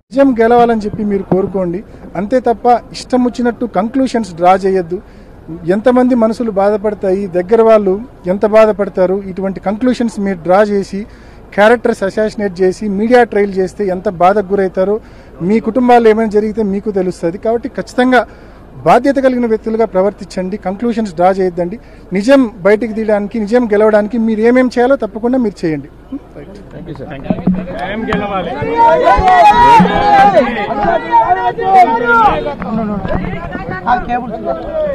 నిజం గెలవాలని చెప్పి మీరు కోరుకోండి అంతే తప్ప ఇష్టం వచ్చినట్టు కంక్లూషన్స్ డ్రా చేయొద్దు. ఎంతమంది మనసులు బాధపడతాయి, దగ్గర వాళ్ళు ఎంత బాధపడతారు, ఇటువంటి కంక్లూషన్స్ మీరు డ్రా చేసి క్యారెక్టర్స్ అసాసినేట్ చేసి మీడియా ట్రయల్ చేస్తే ఎంత బాధకు గురవుతారో మీ కుటుంబాల్లో ఏమైనా జరిగితే మీకు తెలుస్తుంది. కాబట్టి ఖచ్చితంగా బాధ్యత కలిగిన వ్యక్తులుగా ప్రవర్తించండి, కంక్లూషన్స్ డ్రా చేయొద్దండి. నిజం బయటికి తీయడానికి, నిజం గెలవడానికి మీరు ఏమేమి చేయాలో తప్పకుండా మీరు చేయండి. కేబుల్స్